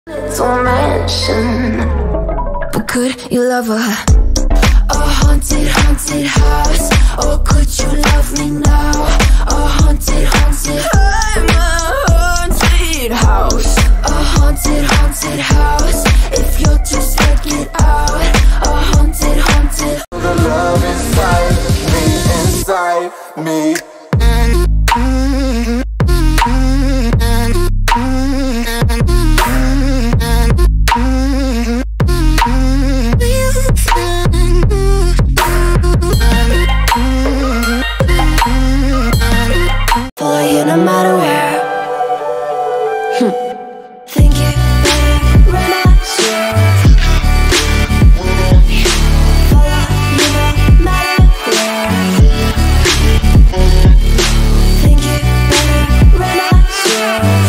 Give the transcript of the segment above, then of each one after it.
Little mansion, but could you love her? A haunted, haunted house. Or could you love me now? A haunted, haunted. I'm a haunted house. A haunted, haunted house. If you're too scared, get out. A haunted, haunted. The love inside me. Follow you no matter where. Think it better run elsewhere. Follow you no matter where. Think it better run elsewhere.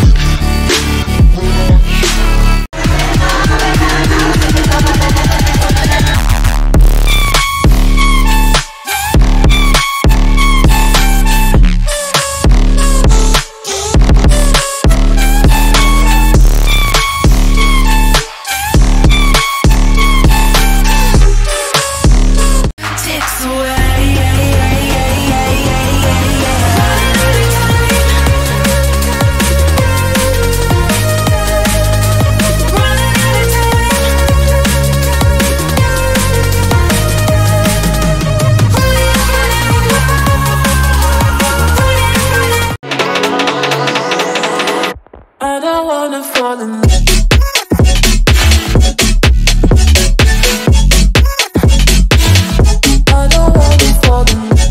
I don't wanna fall in love. I don't wanna fall in love.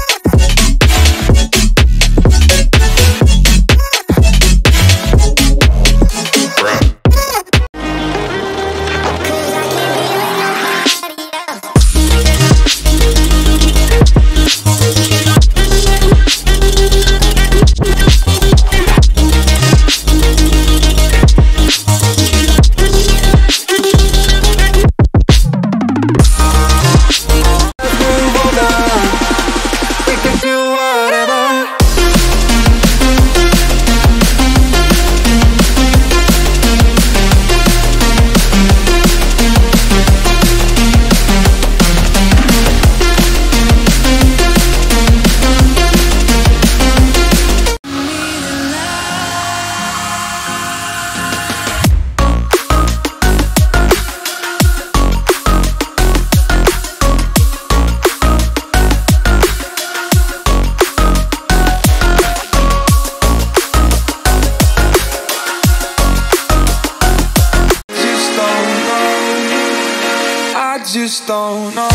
Just don't know.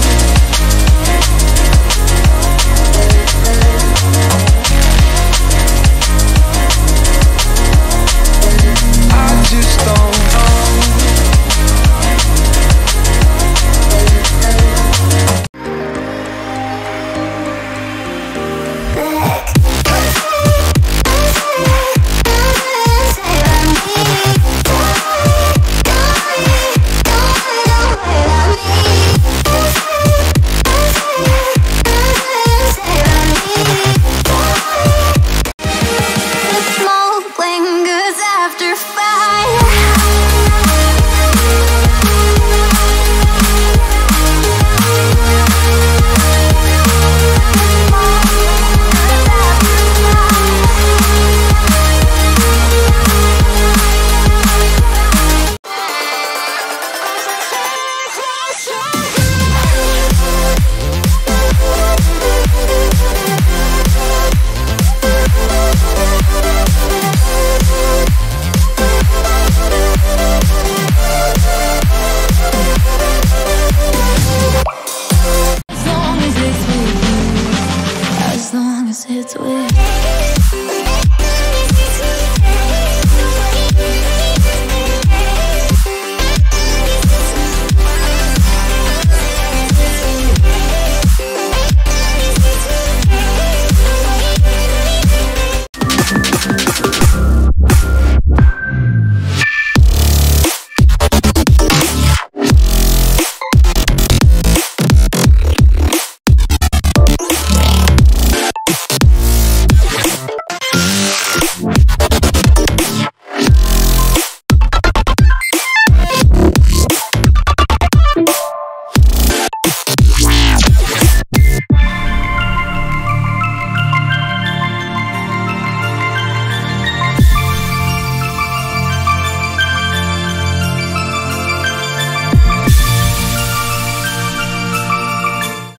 I just don't